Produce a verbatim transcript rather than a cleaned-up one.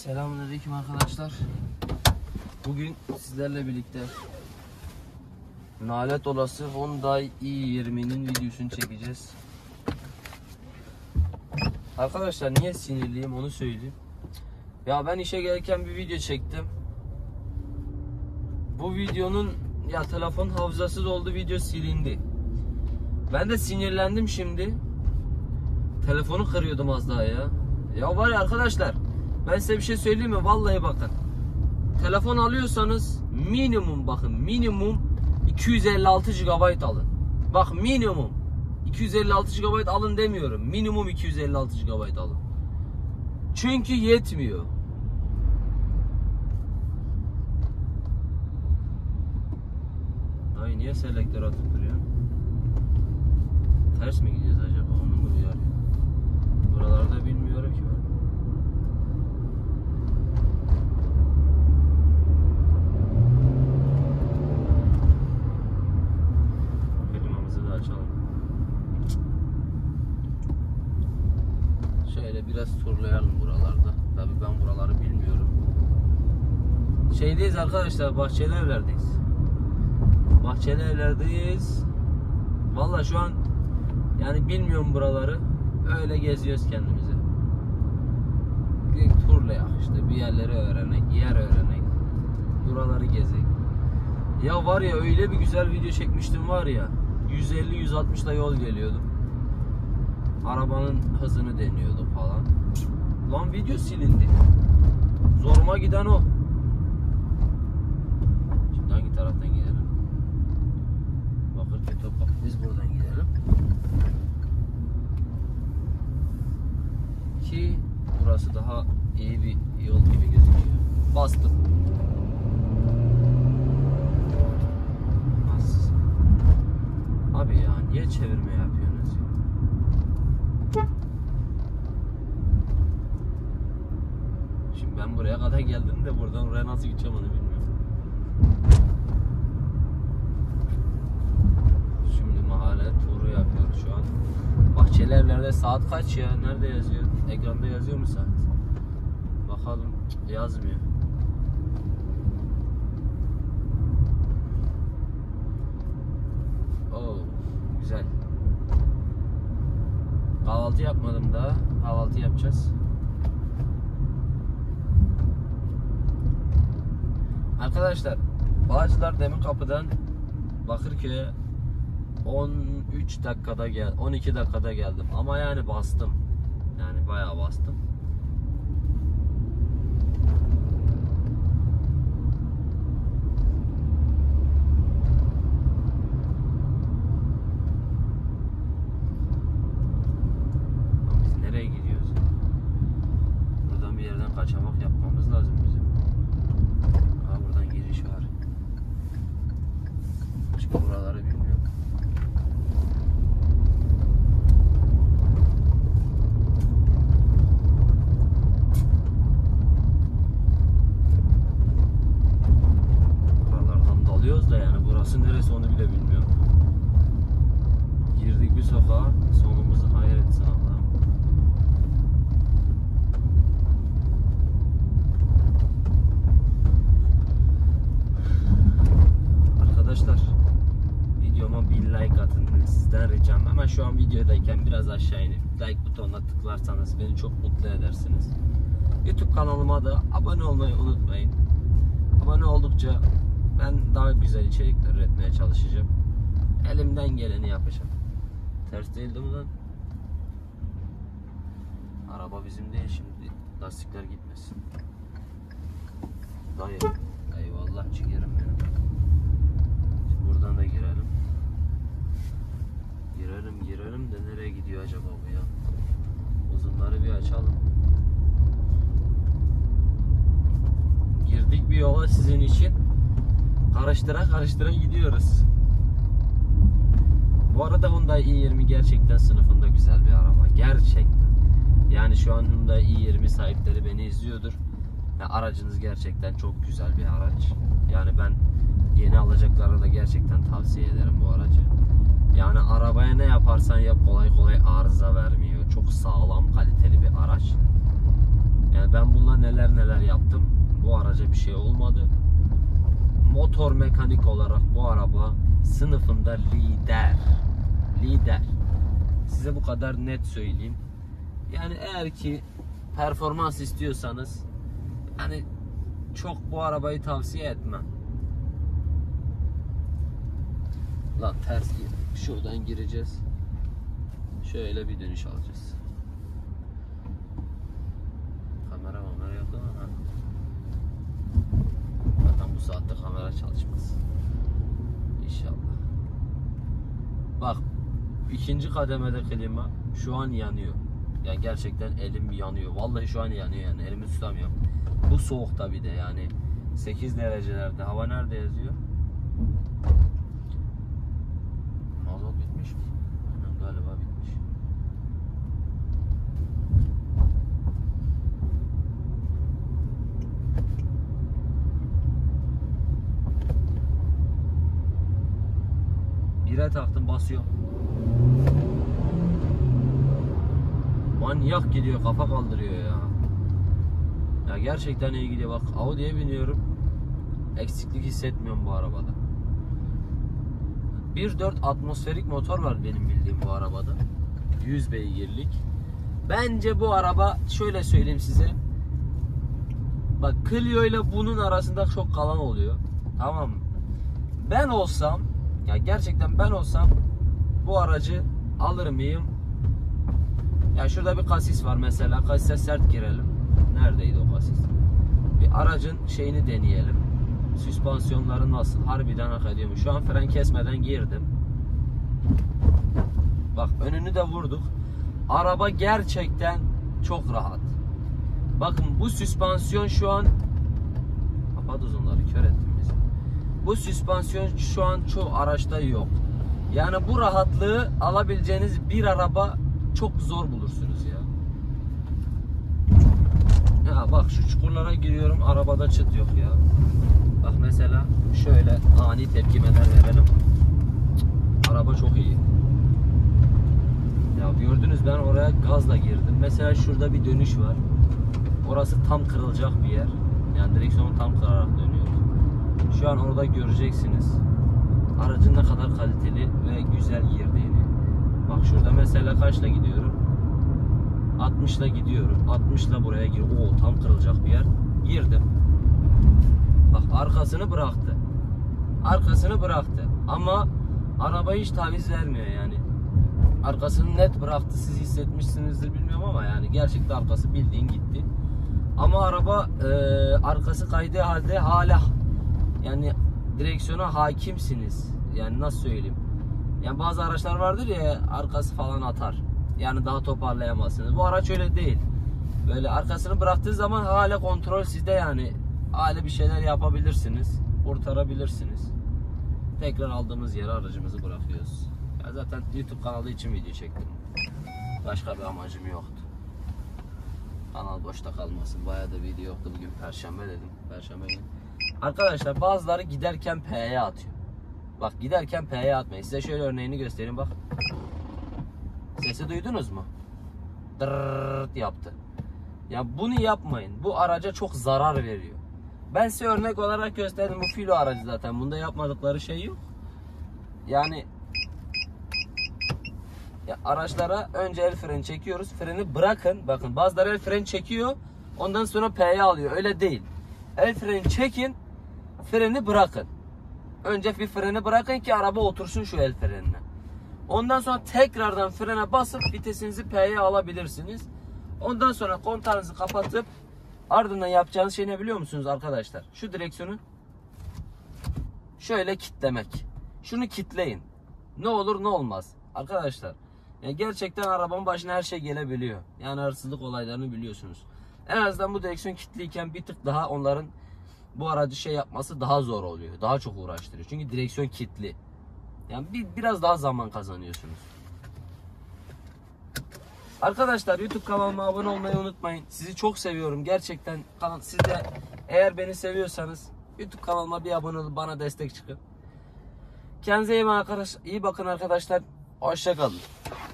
Selamünaleyküm arkadaşlar. Bugün sizlerle birlikte nalet olası Hyundai i yirmi'nin videosunu çekeceğiz. Arkadaşlar niye sinirliyim onu söyleyeyim. Ya ben işe gelirken bir video çektim. Bu videonun ya telefon hafızası doldu, video silindi. Ben de sinirlendim şimdi. Telefonu kırıyordum az daha ya. Ya var ya arkadaşlar, ben size bir şey söyleyeyim mi? Vallahi bakın. Telefon alıyorsanız minimum bakın minimum iki yüz elli altı gigabayt alın. Bak minimum iki yüz elli altı gigabayt alın demiyorum. Minimum iki yüz elli altı gigabayt alın. Çünkü yetmiyor. Ay niye selektör atıp duruyor? Ters mi gideceğiz acaba? Onu mu uyarıyor? Buralarda bilmiyorum ki ben. Klimamızı da açalım. Şöyle biraz turlayalım buralarda. Tabii ben buraları bilmiyorum. Şeydeyiz arkadaşlar, Bahçeli Evler'deyiz. Bahçeli Evler'deyiz. Vallahi şu an yani bilmiyorum buraları. Öyle geziyoruz kendimize. Bir turlayak işte, bir yerleri öğrenek, yer öğrenek. Buraları gezek. Ya var ya öyle bir güzel video çekmiştim var ya. yüz elli yüz altmışla yol geliyordum. Arabanın hızını deniyordum falan. Lan video silindi. Zoruma giden o. Şimdi hangi taraftan gidelim? Bakırköy Topkapı. Biz buradan gidelim. Ki burası daha iyi bir yol gibi gözüküyor. Bastım. Nasıl? Abi ya niye çevirme yapıyorsunuz ya? Şimdi ben buraya kadar geldim de buradan oraya nasıl gideceğim onu bilmiyorum. Şimdi mahalle turu yapıyoruz şu an. Bahçeli Evler'de saat kaç ya? Nerede yazıyor? Ekranda yazıyor mu saat? Bakalım. Yazmıyor. Oo, güzel. Kahvaltı yapmadım daha. Kahvaltı yapacağız. Arkadaşlar, Bağcılar Deminkapı'dan Bakırköy'e on üç dakikada gel, on iki dakikada geldim ama yani bastım. Yani bayağı bastım. Ama biz nereye gidiyoruz? Buradan bir yerden kaçamak yapmamız lazım bizim. Ha buradan giriş var. Başka buraları bilmiyorum. Da yani burası neresi onu bile bilmiyorum. Girdik bir sokağa, sonumuzu hayır etsin Allah'ım. Arkadaşlar videoma bir like atın, sizden ricam. Hemen şu an videodayken biraz aşağı inip like butonuna tıklarsanız beni çok mutlu edersiniz. YouTube kanalıma da abone olmayı unutmayın. Abone oldukça ben daha güzel içerikler üretmeye çalışacağım. Elimden geleni yapacağım. Ters değildi mi lan? Araba bizim değil şimdi. Lastikler gitmesin. Dayı. Eyvallah ciğerim benim. Şimdi buradan da girelim. Girelim girelim de nereye gidiyor acaba bu ya? Uzunları bir açalım. Girdik bir yola sizin için. Karıştıra karıştıra gidiyoruz. Bu arada Hyundai i yirmi gerçekten sınıfında güzel bir araba. Gerçekten. Yani şu an Hyundai i yirmi sahipleri beni izliyordur. Ya aracınız gerçekten çok güzel bir araç. Yani ben yeni alacaklara da gerçekten tavsiye ederim bu aracı. Yani arabaya ne yaparsan yap kolay kolay arıza vermiyor. Çok sağlam, kaliteli bir araç. Yani ben bununla neler neler yaptım. Bu araca bir şey olmadı. Motor mekanik olarak bu araba sınıfında lider. Lider. Size bu kadar net söyleyeyim. Yani eğer ki performans istiyorsanız yani çok bu arabayı tavsiye etmem. Lan ters girdim. Şuradan gireceğiz. Şöyle bir dönüş alacağız. Kamera kamera yok ama. Zaten bu saatte kamera çalışmaz. İnşallah. Bak, ikinci kademede klima şu an yanıyor. Yani gerçekten elim yanıyor. Vallahi şu an yanıyor yani. Elimi tutamıyorum. Bu soğukta bir de yani. sekiz derecelerde. Hava nerede yazıyor? Mazot bitmiş mi? Aynen galiba bitmiş. Bire taktım, basıyor. Manyak gidiyor, kafa kaldırıyor ya. Ya gerçekten iyi gidiyor. Bak Audi'ye biniyorum. Eksiklik hissetmiyorum bu arabada. bir nokta dört atmosferik motor var benim bildiğim bu arabada. yüz beygirlik. Bence bu araba, şöyle söyleyeyim size. Bak Clio ile bunun arasında çok kalan oluyor. Tamam mı? Ben olsam, ya gerçekten ben olsam bu aracı alır mıyım? Ya şurada bir kasis var mesela. Kasise sert girelim. Neredeydi o kasis? Bir aracın şeyini deneyelim. Süspansiyonları nasıl? Harbiden hak ediyor mu? Şu an fren kesmeden girdim. Bak önünü de vurduk. Araba gerçekten çok rahat. Bakın bu süspansiyon şu an, kapat uzunları, kör ettim bizi. Bu süspansiyon şu an çoğu araçta yok. Yani bu rahatlığı alabileceğiniz bir araba çok zor bulursunuz ya. Ya bak şu çukurlara giriyorum, arabada çıt yok ya. Bak mesela şöyle ani tepkimeler verelim. Araba çok iyi. Ya gördünüz, ben oraya gazla girdim. Mesela şurada bir dönüş var. Orası tam kırılacak bir yer. Yani direksiyonu tam kırarak dönüyoruz. Şu an orada göreceksiniz aracın ne kadar kaliteli ve güzel girdiğini. Bak şurada mesela kaçla gidiyorum? altmışla gidiyorum. altmışla buraya gir. Oo, tam kırılacak bir yer. Girdim. Bak arkasını bıraktı. Arkasını bıraktı. Ama araba hiç taviz vermiyor yani. Arkasını net bıraktı. Siz hissetmişsinizdir bilmiyorum ama yani gerçekten arkası bildiğin gitti. Ama araba e, arkası kaydığı halde hala yani direksiyona hakimsiniz. Yani nasıl söyleyeyim? Yani bazı araçlar vardır ya, arkası falan atar. Yani daha toparlayamazsınız. Bu araç öyle değil. Böyle arkasını bıraktığı zaman hala kontrol sizde yani. Hala bir şeyler yapabilirsiniz. Kurtarabilirsiniz. Tekrar aldığımız yere aracımızı bırakıyoruz. Ya zaten YouTube kanalı için video çektim. Başka bir amacım yoktu. Kanal boşta kalmasın. Bayağı da video yoktu. Bugün Perşembe dedim. Perşembe günü. Arkadaşlar bazıları giderken P'ye atıyor. Bak giderken P'ye atmayın. Size şöyle örneğini göstereyim bak. Sesi duydunuz mu? Dırrrrt yaptı. Ya bunu yapmayın. Bu araca çok zarar veriyor. Ben size örnek olarak gösterdim. Bu filo aracı zaten. Bunda yapmadıkları şey yok. Yani ya araçlara önce el freni çekiyoruz. Freni bırakın. Bakın bazıları el freni çekiyor. Ondan sonra P'ye alıyor. Öyle değil. El freni çekin. Freni bırakın. Önce bir freni bırakın ki araba otursun şu el frenine. Ondan sonra tekrardan frene basıp vitesinizi P'ye alabilirsiniz. Ondan sonra kontağınızı kapatıp ardından yapacağınız şey ne biliyor musunuz arkadaşlar? Şu direksiyonu şöyle kitlemek. Şunu kitleyin. Ne olur ne olmaz. Arkadaşlar yani gerçekten arabanın başına her şey gelebiliyor. Yani hırsızlık olaylarını biliyorsunuz. En azından bu direksiyon kilitliyken bir tık daha onların bu aracı şey yapması daha zor oluyor. Daha çok uğraştırıyor. Çünkü direksiyon kilitli. Yani bir, biraz daha zaman kazanıyorsunuz. Arkadaşlar YouTube kanalıma abone olmayı unutmayın. Sizi çok seviyorum. Gerçekten siz de eğer beni seviyorsanız YouTube kanalıma bir abone olup bana destek çıkın. Kendinize iyi bakın arkadaşlar. Hoşça kalın.